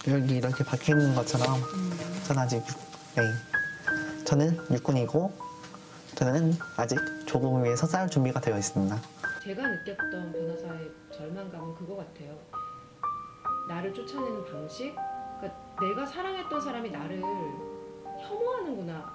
여기 이렇게 박혀 있는 것처럼 저는 아직 저는 육군이고 저는 아직 조국을 위해서 싸울 준비가 되어 있습니다. 제가 느꼈던 변호사의 절망감은 그거 같아요. 나를 쫓아내는 방식? 그러니까 내가 사랑했던 사람이 나를 혐오하는구나.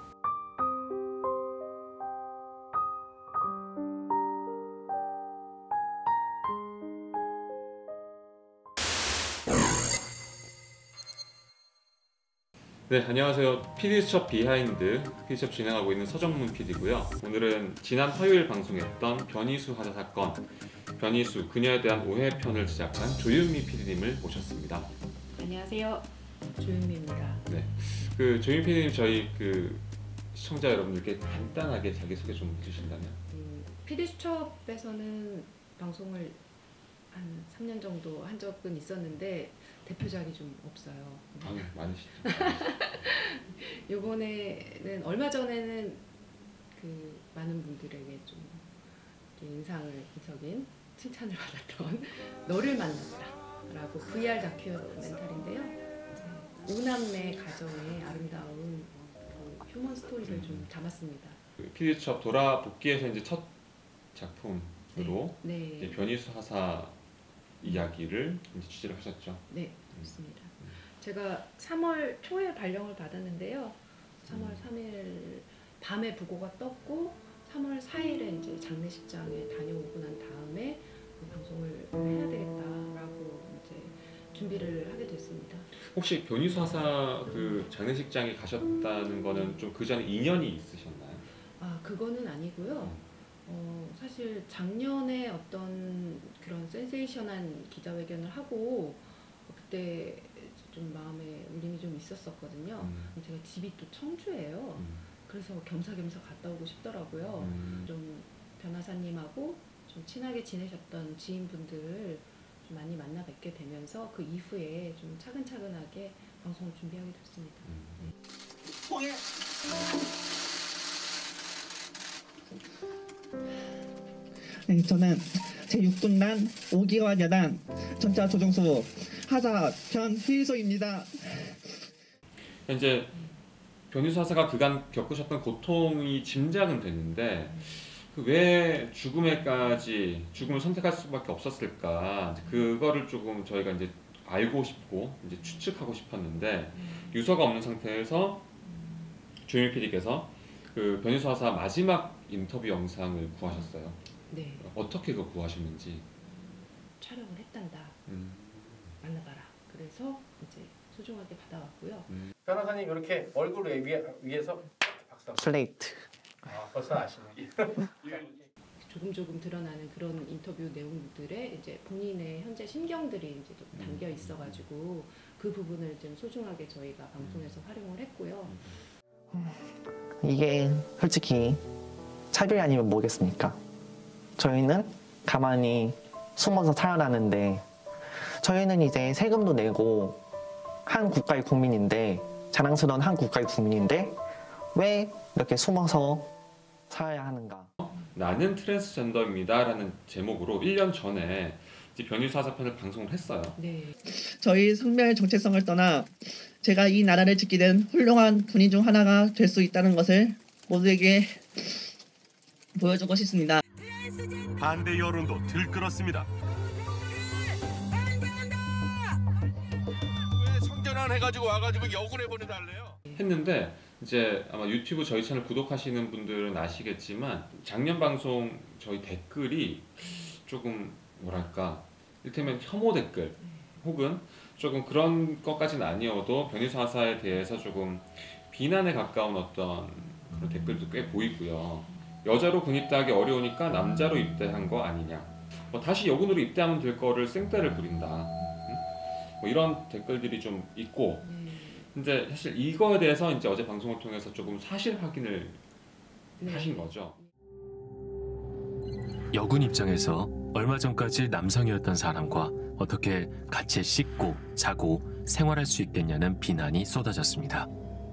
네, 안녕하세요. PD수첩 비하인드 PD수첩 진행하고 있는 서정문 PD고요. 오늘은 지난 화요일 방송했던 변희수 하자 사건, 변희수 그녀에 대한 오해 편을 제작한 조윤미 PD님을 모셨습니다. 안녕하세요, 조윤미입니다. 네, 그 조윤미 PD님 저희 그 시청자 여러분들께 간단하게 자기소개 좀 해주신다면? PD수첩에서는 방송을 한 3년 정도 한 적은 있었는데 대표작이 좀 없어요. 많으시죠. 요번에는 얼마 전에는 그 많은 분들에게 좀 인상적인 칭찬을 받았던 너를 만났다라고 VR 다큐멘터리인데요. 오남매 가정의 아름다운 그 휴먼 스토리를 좀 담았습니다. 그 PD수첩 돌아복귀해서 이제 첫 작품으로 네. 이제 변희수 하사 이야기를 이제 취재를 하셨죠. 네, 그렇습니다. 제가 3월 초에 발령을 받았는데요. 3월 3일 밤에 부고가 떴고 3월 4일에 이제 장례식장에 다녀오고 난 다음에 그 방송을 해야 되겠다라고 이제 준비를 하게 됐습니다. 혹시 변희수 하사 그 장례식장에 가셨다는 거는 좀 그 전에 인연이 있으셨나요? 아, 그거는 아니고요. 사실 작년에 어떤 그런 센세이션한 기자회견을 하고 그때 좀 마음에 울림이 좀 있었었거든요. 제가 집이 또 청주예요. 그래서 겸사겸사 갔다 오고 싶더라고요. 좀 변호사님하고 좀 친하게 지내셨던 지인분들 좀 많이 만나 뵙게 되면서 그 이후에 좀 차근차근하게 방송을 준비하게 됐습니다. 네. 네, 저는 제6군단 5기관 여단 전차 조종수 하사 변희수입니다. 이제 변희수 하사가 그간 겪으셨던 고통이 짐작은 됐는데 왜 죽음을 선택할 수밖에 없었을까? 그거를 조금 저희가 이제 알고 싶고 이제 추측하고 싶었는데 유서가 없는 상태에서 조윤미 PD께서 그 변희수 하사 마지막 인터뷰 영상을 구하셨어요. 네. 어떻게 그거 구하셨는지? 촬영을 했단다. 만나봐라. 그래서 이제 소중하게 받아왔고요. 변호사님 이렇게 얼굴 위에서 박수. 플레이트. 아, 벌써 아시네. 조금 드러나는 그런 인터뷰 내용들에 이제 본인의 현재 심경들이 이제 또 담겨 있어가지고 그 부분을 좀 소중하게 저희가 방송에서 활용을 했고요. 이게 솔직히 차별이 아니면 뭐겠습니까? 저희는 가만히 숨어서 살아나는데 저희는 이제 세금도 내고 한 국가의 국민인데 자랑스러운 한 국가의 국민인데 왜 이렇게 숨어서 살아야 하는가? 나는 트랜스젠더입니다 라는 제목으로 1년 전에 이제 변희수 하사 편을 방송을 했어요. 네. 저희 성별 정체성을 떠나 제가 이 나라를 지키는 훌륭한 군인 중 하나가 될 수 있다는 것을 모두에게 보여주고 싶습니다. 반대 여론도 들끓었습니다. 왜 성전환 해가지고 와가지고 역을 해보내달래요? 했는데 이제 아마 유튜브 저희 채널 구독하시는 분들은 아시겠지만 작년 방송 저희 댓글이 조금 뭐랄까 이를테면 혐오 댓글 혹은 조금 그런 것까지는 아니어도 변희수 하사에 대해서 조금 비난에 가까운 어떤 그런 댓글도 꽤 보이고요. 여자로 군입대하기 어려우니까 남자로 입대한 거 아니냐, 뭐 다시 여군으로 입대하면 될 거를 생떼를 부린다, 뭐 이런 댓글들이 좀 있고. 근데 사실 이거에 대해서 이제 어제 방송을 통해서 조금 사실 확인을 하신 거죠. 여군 입장에서 얼마 전까지 남성이었던 사람과 어떻게 같이 씻고 자고 생활할 수 있겠냐는 비난이 쏟아졌습니다.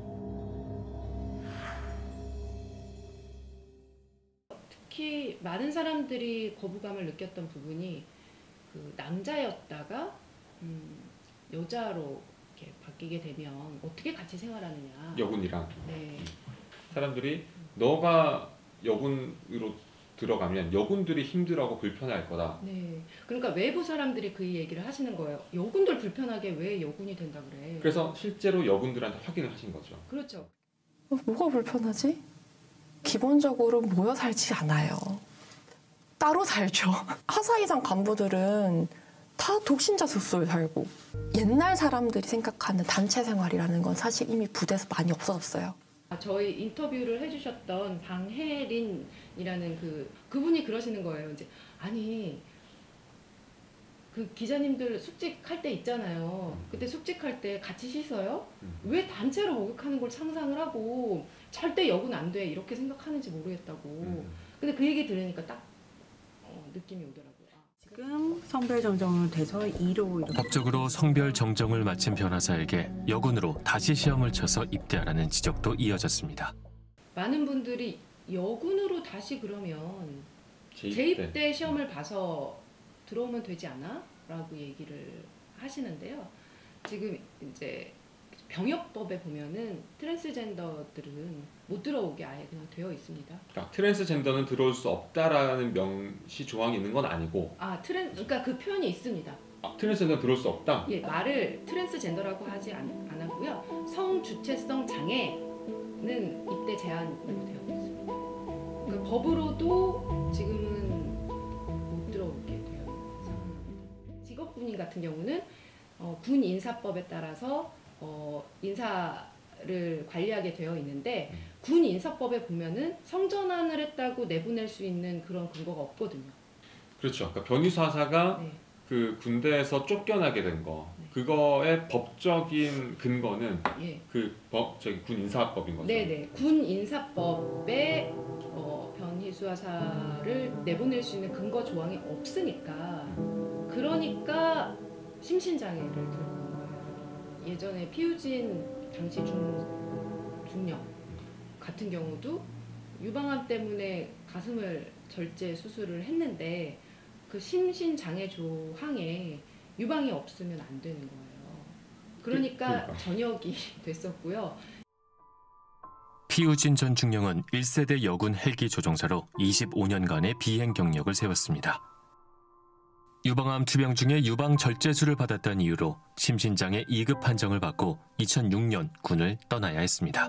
특히 많은 사람들이 거부감을 느꼈던 부분이 그 남자였다가 여자로 이렇게 바뀌게 되면 어떻게 같이 생활하느냐. 여군이랑 네. 사람들이 너가 여군으로 들어가면 여군들이 힘들어하고 불편할 거다. 네. 그러니까 외부 사람들이 그 얘기를 하시는 거예요. 여군들 불편하게 왜 여군이 된다 그래. 그래서 실제로 여군들한테 확인을 하신 거죠. 그렇죠. 뭐가 불편하지? 기본적으로 모여 살지 않아요. 따로 살죠. 하사이상 간부들은 다 독신자 숙소에 살고 옛날 사람들이 생각하는 단체 생활이라는 건 사실 이미 부대에서 많이 없어졌어요. 저희 인터뷰를 해주셨던 방혜린이라는 그분이 그러시는 거예요. 이제 아니 그 기자님들 숙직할 때 있잖아요. 그때 숙직할 때 같이 씻어요? 왜 단체로 목욕하는 걸 상상을 하고 절대 여군 안 돼 이렇게 생각하는지 모르겠다고. 근데 그 얘기 들으니까 딱 느낌이 오더라고요. 지금 성별 정정을 돼서 2로 이렇게 법적으로 성별 정정을 마친 변호사에게 여군으로 다시 시험을 쳐서 입대하라는 지적도 이어졌습니다. 많은 분들이 여군으로 다시 그러면 재입대 시험을 봐서 들어오면 되지 않아? 라고 얘기를 하시는데요. 지금 이제 병역법에 보면은 트랜스젠더들은 못 들어오게 아예 그냥 되어 있습니다. 그러니까 트랜스젠더는 들어올 수 없다라는 명시 조항이 있는 건 아니고. 그러니까 그 표현이 있습니다. 트랜스젠더는 들어올 수 없다? 예, 말을 트랜스젠더라고 하지 안 하고요. 성주체성 장애는 입대 제한으로 되어 있습니다. 그러니까 법으로도 지금은 못 들어오게 되어 있는 상황입니다. 직업군인 같은 경우는 군 인사법에 따라서 인사를 관리하게 되어 있는데 군 인사법에 보면은 성전환을 했다고 내보낼 수 있는 그런 근거가 없거든요. 그렇죠. 그러니까 변희사사가 네. 그 군대에서 쫓겨나게 된 거, 그거의 법적인 근거는 예. 군 인사법인 거죠. 네네. 군 인사법에 변희수하사를 내보낼 수 있는 근거 조항이 없으니까 그러니까 심신장애를 들고 온 거예요. 예전에 피우진 당시 중령 같은 경우도 유방암 때문에 가슴을 절제 수술을 했는데 그 심신장애 조항에 유방이 없으면 안 되는 거예요. 그러니까 전역이 됐었고요. 피우진 전 중령은 1세대 여군 헬기 조종사로 25년간의 비행 경력을 세웠습니다. 유방암 투병 중에 유방 절제술을 받았다는 이유로 심신장애 2급 판정을 받고 2006년 군을 떠나야 했습니다.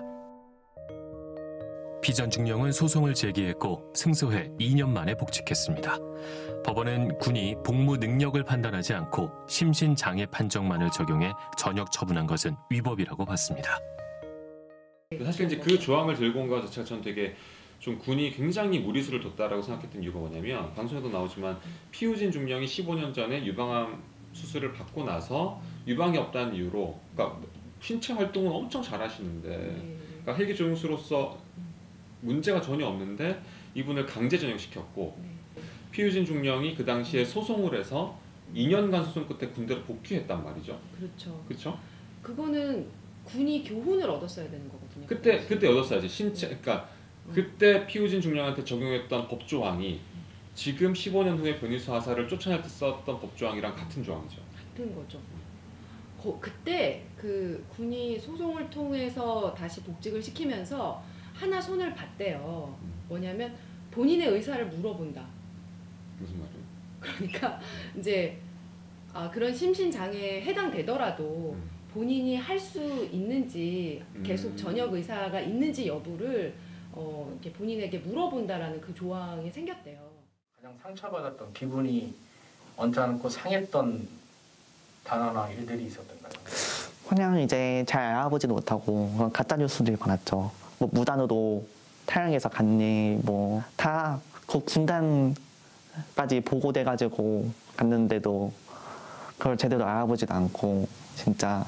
피 전 중령은 소송을 제기했고 승소해 2년 만에 복직했습니다. 법원은 군이 복무 능력을 판단하지 않고 심신장애 판정만을 적용해 전역 처분한 것은 위법이라고 봤습니다. 사실 이제 그 조항을 들고 온 것 자체가 전 되게 좀 군이 굉장히 무리수를 뒀다라고 생각했던 이유가 뭐냐면 방송에도 나오지만 피우진 중령이 15년 전에 유방암 수술을 받고 나서 유방이 없다는 이유로 그러니까 신체 활동은 엄청 잘하시는데 그러니까 헬기 조종수로서 문제가 전혀 없는데 이분을 강제 전역시켰고 피우진 중령이 그 당시에 소송을 해서 2년간 소송 끝에 군대로 복귀했단 말이죠. 그렇죠. 그렇죠? 그거는 군이 교훈을 얻었어야 되는 거거든요. 그때 얻었어야지. 그러니까 그때 피우진 중령한테 적용했던 법조항이 지금 15년 후에 변희수 하사를 쫓아낼 때 썼던 법조항이랑 같은 조항이죠. 같은 거죠. 그때 그 군이 소송을 통해서 다시 복직을 시키면서 하나 손을 봤대요. 뭐냐면 본인의 의사를 물어본다. 무슨 말이에요? 그러니까 이제 그런 심신장애에 해당되더라도 본인이 할 수 있는지 계속 전역 의사가 있는지 여부를 이렇게 본인에게 물어본다라는 그 조항이 생겼대요. 가장 상처받았던 기분이 언짢고 상했던 단어나 일들이 있었던가요? 그냥 이제 잘 알아보지도 못하고 가짜 뉴스들이 많았죠. 뭐 무단으로 탈영해서 갔니 뭐 다 그 군단까지 보고돼가지고 갔는데도 그걸 제대로 알아보지도 않고 진짜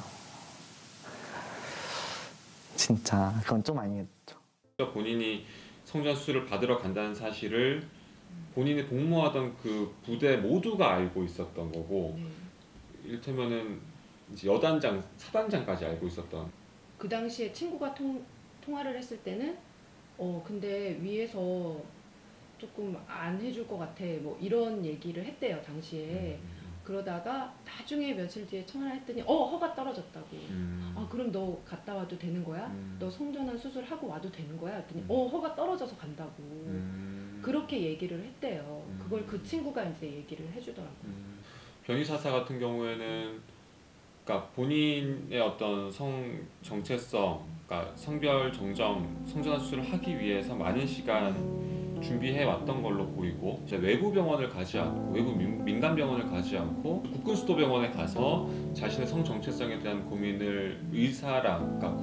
그건 좀 아니겠죠. 본인이 성전 수술을 받으러 간다는 사실을 본인이 복무하던 그 부대 모두가 알고 있었던 거고 이를테면은 이제 여단장, 사단장까지 알고 있었던. 그 당시에 친구가 통화를 했을 때는 근데 위에서 조금 안 해줄 것 같아 뭐 이런 얘기를 했대요 당시에. 그러다가 나중에 며칠 뒤에 전화했더니 허가 떨어졌다고. 아 그럼 너 갔다 와도 되는 거야? 너 성전환 수술하고 와도 되는 거야? 했더니 허가 떨어져서 간다고. 그렇게 얘기를 했대요. 그걸 그 친구가 이제 얘기를 해주더라고요. 변희사사 같은 경우에는 그러니까 본인의 어떤 성 정체성, 그러니까 성별 정정, 성전환 수술을 하기 위해서 많은 시간 준비해 왔던 걸로 보이고, 이제 외부 병원을 가지 않고, 외부 민간 병원을 가지 않고 국군수도병원에 가서 자신의 성 정체성에 대한 고민을 의사랑, 그러니까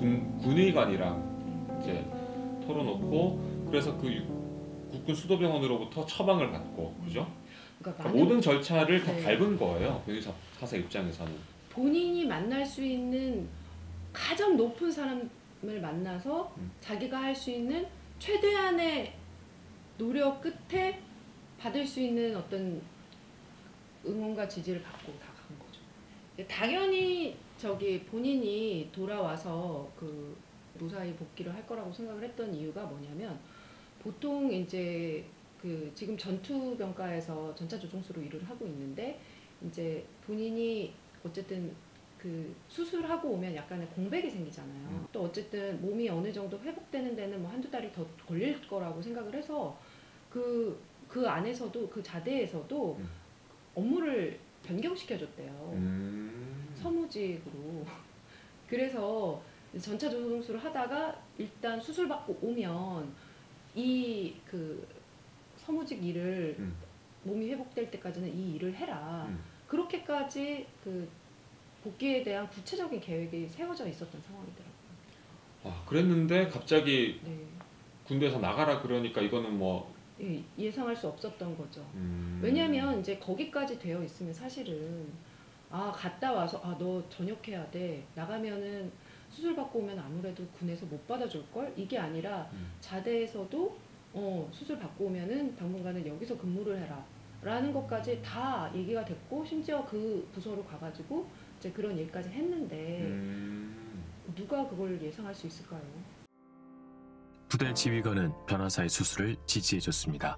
군의관이랑 이제 털어놓고, 그래서 그 국군수도병원으로부터 처방을 받고, 그죠? 그러니까 모든 절차를 다 밟은 거예요. 변희사사 입장에서는. 본인이 만날 수 있는 가장 높은 사람을 만나서 자기가 할 수 있는 최대한의 노력 끝에 받을 수 있는 어떤 응원과 지지를 받고 다 간 거죠. 당연히 본인이 돌아와서 그 무사히 복귀를 할 거라고 생각을 했던 이유가 뭐냐면, 보통 이제 그 지금 전투병과에서 전차조종수로 일을 하고 있는데, 이제 본인이 어쨌든 그 수술하고 오면 약간의 공백이 생기잖아요. 또 어쨌든 몸이 어느 정도 회복되는 데는 뭐 한두 달이 더 걸릴 거라고 생각을 해서 그 안에서도, 그 자대에서도 업무를 변경시켜줬대요. 서무직으로. 그래서 전차 조종수를 하다가 일단 수술받고 오면 이 그 서무직 일을 몸이 회복될 때까지는 이 일을 해라. 그렇게까지 그 복귀에 대한 구체적인 계획이 세워져 있었던 상황이더라고요. 아, 그랬는데 갑자기 네. 군대에서 나가라 그러니까 이거는 뭐 예상할 수 없었던 거죠. 왜냐하면 이제 거기까지 되어 있으면 사실은 갔다 와서 너 전역해야 돼. 나가면은 수술 받고 오면 아무래도 군에서 못 받아줄 걸? 이게 아니라 자대에서도 수술 받고 오면은 당분간은 여기서 근무를 해라. 라는 것까지 다 얘기가 됐고, 심지어 그 부서로 가가지고 이제 그런 얘기까지 했는데 누가 그걸 예상할 수 있을까요? 부대 지휘관은 변호사의 수술을 지지해줬습니다.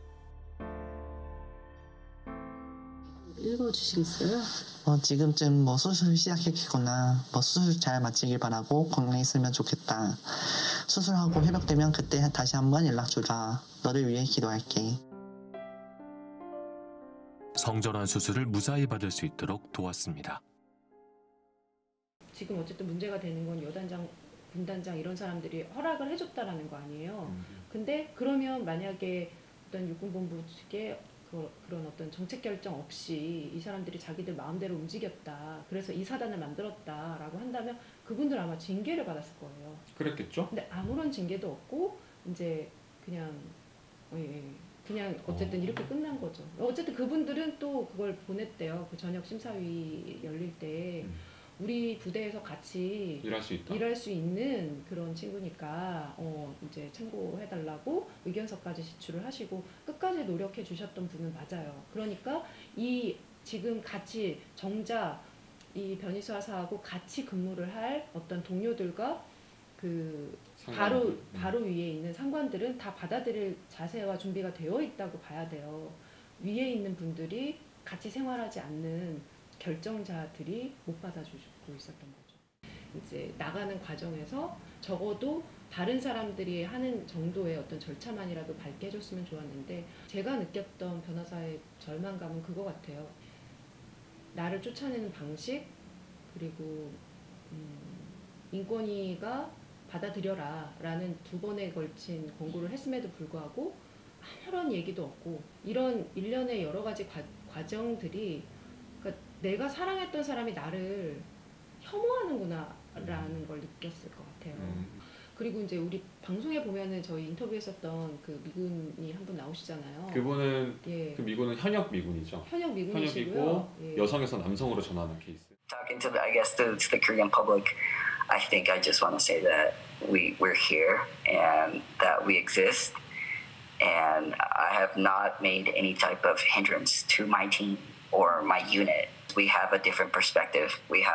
읽어주시겠어요? 지금쯤 뭐 수술 시작했겠거나 뭐 수술 잘 마치길 바라고 건강했으면 좋겠다. 수술하고 회복되면 그때 다시 한번 연락주라. 너를 위해 기도할게. 성전환 수술을 무사히 받을 수 있도록 도왔습니다. 지금 어쨌든 문제가 되는 건 여단장, 군단장 이런 사람들이 허락을 해줬다라는 거 아니에요. 근데 그러면 만약에 어떤 육군본부 측에 그런 어떤 정책 결정 없이 이 사람들이 자기들 마음대로 움직였다, 그래서 이 사단을 만들었다라고 한다면 그분들 아마 징계를 받았을 거예요. 그랬겠죠? 근데 아무런 징계도 없고 이제 그냥 어쨌든 이렇게 끝난 거죠. 어쨌든 그분들은 또 그걸 보냈대요. 그 저녁 심사위 열릴 때 우리 부대에서 같이 일할 수 있는 그런 친구니까 이제 참고해달라고 의견서까지 제출을 하시고 끝까지 노력해 주셨던 분은 맞아요. 그러니까 이 지금 같이 정자 이 변희사사하고 같이 근무를 할 어떤 동료들과 그 바로 위에 있는 상관들은 다 받아들일 자세와 준비가 되어 있다고 봐야 돼요. 위에 있는 분들이 같이 생활하지 않는 결정자들이 못 받아주고 있었던 거죠. 이제 나가는 과정에서 적어도 다른 사람들이 하는 정도의 어떤 절차만이라도 밟게 해줬으면 좋았는데, 제가 느꼈던 변호사의 절망감은 그거 같아요. 나를 쫓아내는 방식, 그리고 인권위가 받아들여라 라는 2번에 걸친 권고를 했음에도 불구하고 아무런 얘기도 없고, 이런 일련의 여러 가지 과정들이, 그러니까 내가 사랑했던 사람이 나를 혐오하는구나 라는 걸 느꼈을 것 같아요. 그리고 이제 우리 방송에 보면은 저희 인터뷰했었던 그 미군이 한 분 나오시잖아요. 그분은 그 미군은 현역 미군이죠. 현역 미군이시고요. 현역이고 여성에서 남성으로 전환한 케이스. Talking to the Korean public, I think I just want to say that we're here and that we exist, and I have not made any type of hindrance to my team or my unit. We have a different perspective. We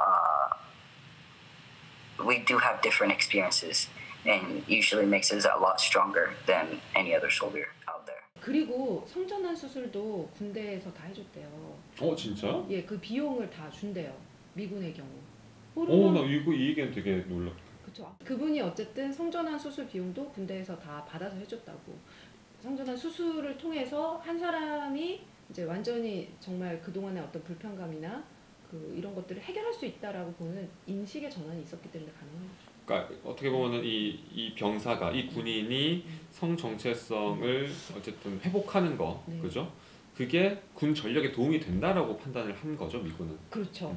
do have different experiences, and usually makes us a lot stronger than any other soldier out there. 그리고 성전환 수술도 군대에서 다 해줬대요. 진짜요? 예, 그 비용을 다 준대요. 미군의 경우. 나 이거 이 얘기는 되게 놀랐. 그렇죠. 그분이 어쨌든 성전환 수술 비용도 군대에서 다 받아서 해줬다고. 성전환 수술을 통해서 한 사람이 이제 완전히 정말 그동안의 어떤 불편감이나 이런 것들을 해결할 수 있다라고 보는 인식의 전환이 있었기 때문에 가능한 거죠. 그러니까 어떻게 보면은 이 병사가 이 군인이 성 정체성을 어쨌든 회복하는 거, 네. 그죠? 그게 군 전력에 도움이 된다라고 판단을 한 거죠, 미군은. 그렇죠.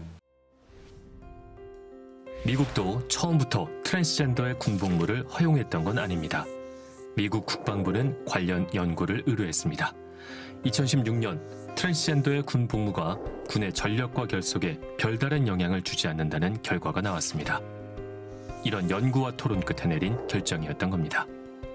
미국도 처음부터 트랜스젠더의 군복무를 허용했던 건 아닙니다. 미국 국방부는 관련 연구를 의뢰했습니다. 2016년 트랜스젠더의 군복무가 군의 전력과 결속에 별다른 영향을 주지 않는다는 결과가 나왔습니다. 이런 연구와 토론 끝에 내린 결정이었던 겁니다.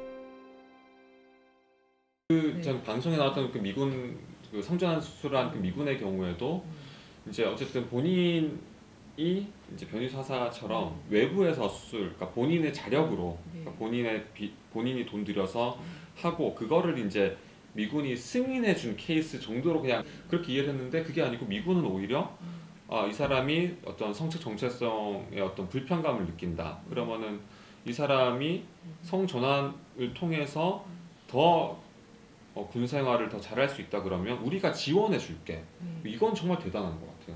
전 방송에 나왔던 그 미군 성전환 수술한 그 미군의 경우에도 이제 어쨌든 본인이 이제 변이사사처럼 외부에서 수술, 그러니까 본인의 자력으로, 그러니까 본인이 돈 들여서 하고 그거를 이제 미군이 승인해준 케이스 정도로 그냥 그렇게 이해를 했는데 그게 아니고 미군은 오히려 이 사람이 어떤 성적 정체성의 어떤 불편감을 느낀다. 그러면은 이 사람이 성전환을 통해서 더 군 생활을 더 잘할 수 있다 그러면 우리가 지원해 줄게. 이건 정말 대단한 것 같아요.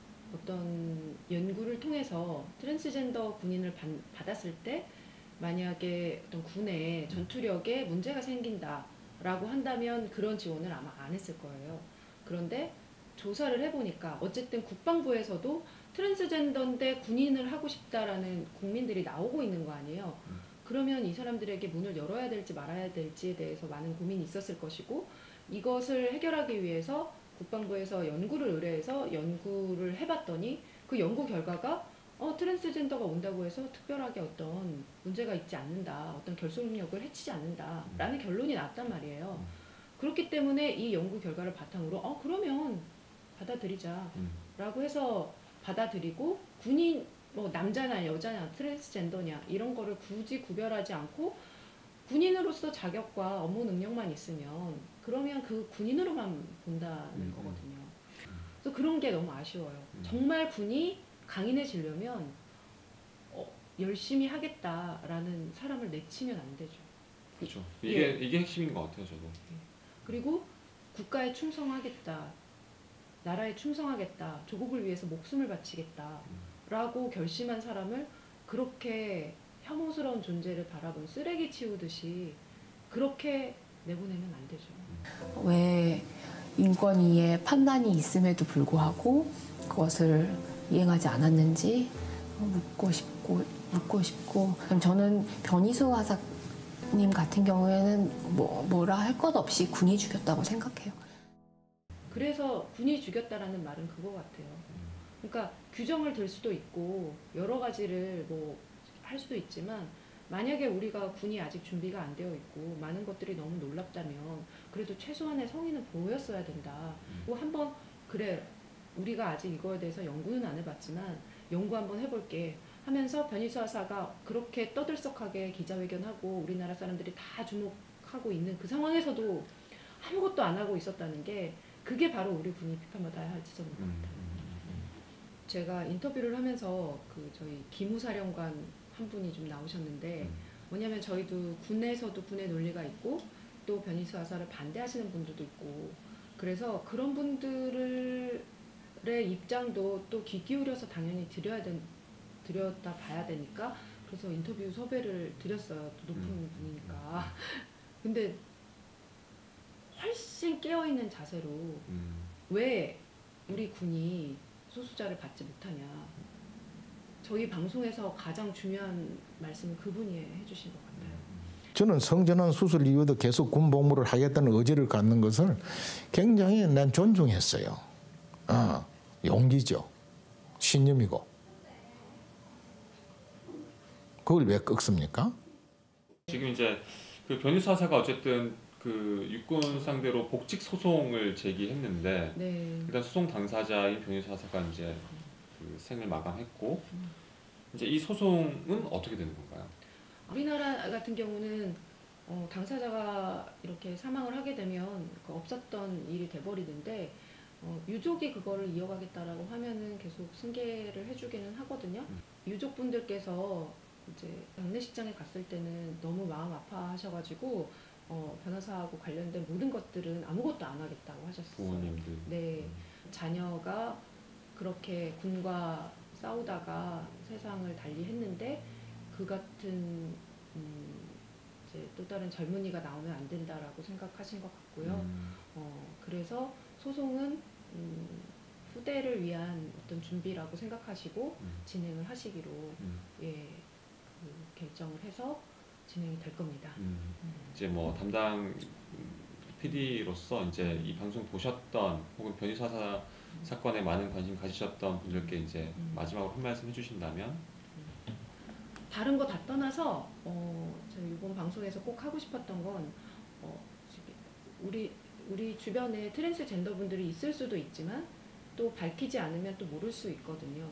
어떤 연구를 통해서 트랜스젠더 군인을 받았을 때 만약에 어떤 군의 전투력에 문제가 생긴다라고 한다면 그런 지원을 아마 안 했을 거예요. 그런데 조사를 해보니까 어쨌든 국방부에서도 트랜스젠더인데 군인을 하고 싶다라는 국민들이 나오고 있는 거 아니에요. 그러면 이 사람들에게 문을 열어야 될지 말아야 될지에 대해서 많은 고민이 있었을 것이고 이것을 해결하기 위해서 국방부에서 연구를 의뢰해서 연구를 해봤더니 그 연구 결과가 트랜스젠더가 온다고 해서 특별하게 어떤 문제가 있지 않는다, 어떤 결속력을 해치지 않는다라는 결론이 나왔단 말이에요. 그렇기 때문에 이 연구 결과를 바탕으로 그러면 받아들이자라고 해서 받아들이고 군인 뭐 남자냐 여자냐 트랜스젠더냐 이런 거를 굳이 구별하지 않고 군인으로서 자격과 업무 능력만 있으면 그러면 그 군인으로만 본다는 거거든요. 그래서 그런 게 너무 아쉬워요. 정말 군이 강인해지려면 열심히 하겠다라는 사람을 내치면 안 되죠. 그렇죠. 이게 핵심인 것 같아요, 저도. 그리고 국가에 충성하겠다, 나라에 충성하겠다, 조국을 위해서 목숨을 바치겠다라고 결심한 사람을 그렇게 혐오스러운 존재를 바라본 쓰레기 치우듯이 그렇게 내보내면 안 되죠. 왜 인권위의 판단이 있음에도 불구하고 그것을 이행하지 않았는지 묻고 싶고 저는 변희수 하사님 같은 경우에는 뭐라 할 것 없이 군이 죽였다고 생각해요. 그래서 군이 죽였다라는 말은 그거 같아요. 그러니까 규정을 들 수도 있고 여러 가지를 할 수도 있지만 만약에 우리가 군이 아직 준비가 안 되어 있고 많은 것들이 너무 놀랍다면 그래도 최소한의 성의는 보였어야 된다. 한번 그래 우리가 아직 이거에 대해서 연구는 안 해봤지만 연구 한번 해볼게 하면서 변희수 하사가 그렇게 떠들썩하게 기자회견하고 우리나라 사람들이 다 주목하고 있는 그 상황에서도 아무것도 안 하고 있었다는 게 그게 바로 우리 군이 비판받아야 할 지점인 것 같아요. 제가 인터뷰를 하면서 저희 기무사령관 한 분이 좀 나오셨는데 뭐냐면 저희도 군에서도 군의 논리가 있고 또 변희수 하사를 반대하시는 분들도 있고 그래서 그런 분들의 입장도 또 귀 기울여서 당연히 들여다 봐야 되니까 그래서 인터뷰 섭외를 드렸어요. 또 높은 분이니까. 근데 훨씬 깨어있는 자세로 왜 우리 군이 소수자를 받지 못하냐. 저희 방송에서 가장 중요한 말씀을 그분이 해주신 것 같아요. 저는 성전환 수술 이후에도 계속 군 복무를 하겠다는 의지를 갖는 것을 굉장히 난 존중했어요. 용기죠. 신념이고. 그걸 왜 꺾습니까? 지금 이제 그 변희수 하사가 어쨌든 그 육군 상대로 복직 소송을 제기했는데 일단 소송 당사자인 변희수 하사가 이제 그 생을 마감했고 이제 이 소송은 어떻게 되는 건가요? 우리나라 같은 경우는 당사자가 이렇게 사망을 하게 되면 그 없었던 일이 돼버리는데 유족이 그거를 이어가겠다라고 하면은 계속 승계를 해주기는 하거든요. 유족분들께서 이제 장례식장에 갔을 때는 너무 마음 아파하셔가지고 변호사하고 관련된 모든 것들은 아무것도 안 하겠다고 하셨어요. 부모님들. 네, 자녀가 그렇게 군과 싸우다가 세상을 달리했는데 그 같은 이제 또 다른 젊은이가 나오면 안 된다라고 생각하신 것 같고요. 그래서 소송은 후대를 위한 어떤 준비라고 생각하시고 진행을 하시기로 예, 결정을 해서 진행이 될 겁니다. 이제 뭐 담당 PD로서 이제 이 방송 보셨던 혹은 변희사 사건에 많은 관심 가지셨던 분들께 이제 마지막으로 한 말씀 해주신다면? 다른 거 다 떠나서 저희 이번 방송에서 꼭 하고 싶었던 건 우리 주변에 트랜스젠더 분들이 있을 수도 있지만 또 밝히지 않으면 또 모를 수 있거든요.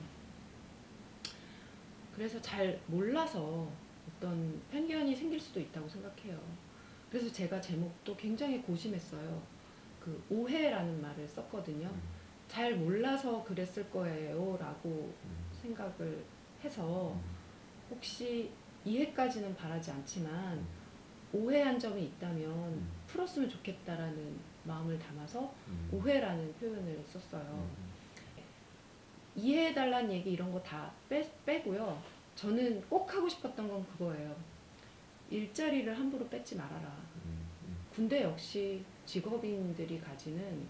그래서 잘 몰라서 어떤 편견이 생길 수도 있다고 생각해요. 그래서 제가 제목도 굉장히 고심했어요. 그 오해라는 말을 썼거든요. 잘 몰라서 그랬을 거예요 라고 생각을 해서 혹시 이해까지는 바라지 않지만 오해한 점이 있다면 풀었으면 좋겠다라는 마음을 담아서 오해라는 표현을 썼어요. 이해해달라는 얘기 이런 거 다 빼고요. 저는 꼭 하고 싶었던 건 그거예요. 일자리를 함부로 뺏지 말아라. 군대 역시 직업인들이 가지는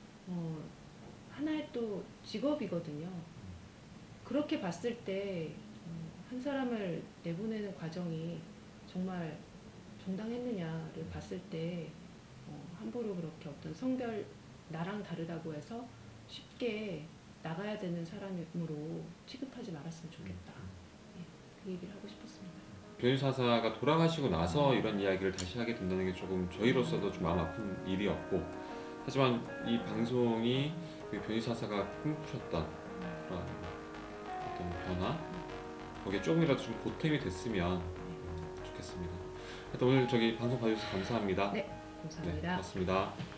하나의 또 직업이거든요. 그렇게 봤을 때 한 사람을 내보내는 과정이 정말 정당했느냐를 봤을 때 함부로 그렇게 어떤 성별 나랑 다르다고 해서 쉽게 나가야 되는 사람으로 취급하지 말았으면 좋겠다. 예, 그 얘기를 하고 싶었습니다. 변희사가 돌아가시고 나서 이런 이야기를 다시 하게 된다는 게 조금 저희로서도 좀 마음 아픈 일이었고, 하지만 이 방송이 변희사가 꿈꾸셨던 그런 어떤 변화, 거기에 조금이라도 좀 보탬이 됐으면 좋겠습니다. 하여튼 오늘 저기 방송 봐주셔서 감사합니다. 네, 감사합니다. 네, 고맙습니다.